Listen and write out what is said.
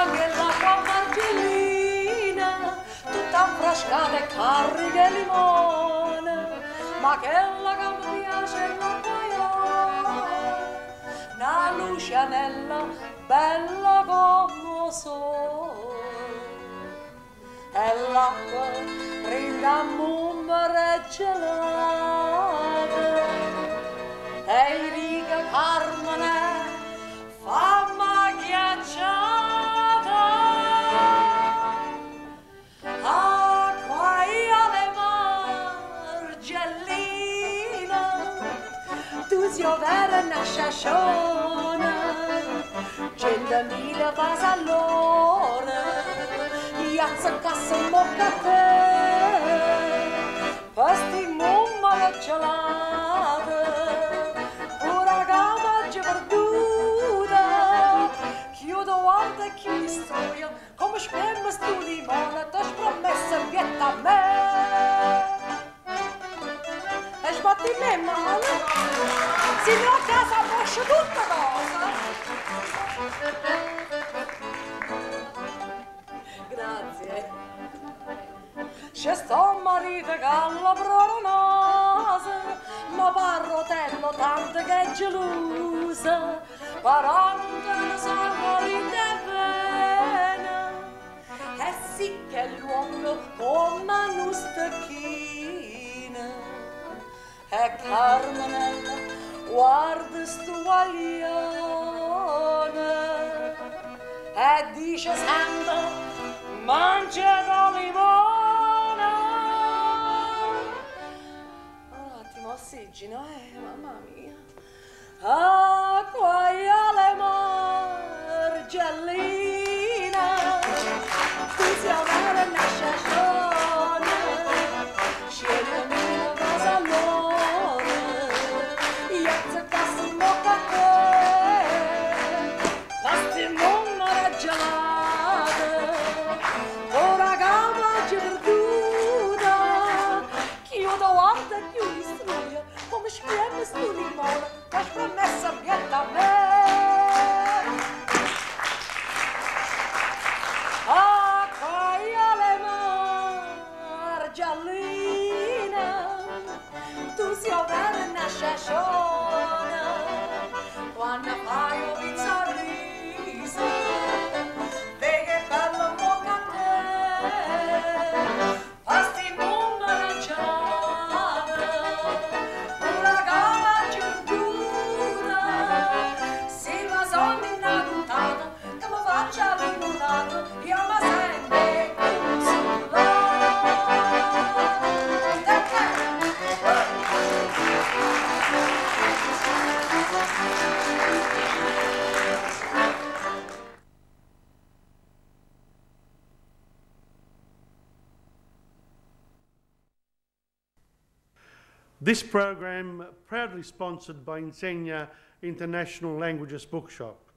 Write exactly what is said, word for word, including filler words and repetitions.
nell'acqua margellina, tutta frascata e carica di limone, ma quella che mi piace è l'acqua io, una lucianella bella come sole, e l'acqua rinda mummere gelata, e i riga Carmine famma ghiacciata, acqua io le margellina, tu si overa una sciasciona, centomila passa all'ora, piazza cassa un bocca a te, questi mummole gelate, pura Maggio perduta, chiudo guarda e chiudi storia, come spemma stu limone, ti promesso vietta a me, e sbatti me male, si no a casa posce tutta cosa. Grazie. C'è sto marito che alla proronose, ma parrotello tanto che è gelosa, però non te ne so morire bene, e sì che l'uomo come un stecchino, e Carmenella guarda sto guaglione, e dice sempre mangia da limone. Un attimo, ossigeno, eh, mamma mia. Acqua alle margellina, tu si avere una sciascione, scendami una cosa all'ora, io ti passo un bocca a te, basti mummere gelate, ora Maggio perduta, chiudo guarda e chiudi studia, come scrive stu limone, che promessa vieta a me. Acqua alle margellina, tu si overa una sciasciona, quando fai un pizzarriso, vedi che bello bocca a te, fasti mummere gelate, una gamba giuntuta, si ma sono innamorata, che mi faccia limonata, io mi sento This program proudly sponsored by Insegna International Languages Bookshop.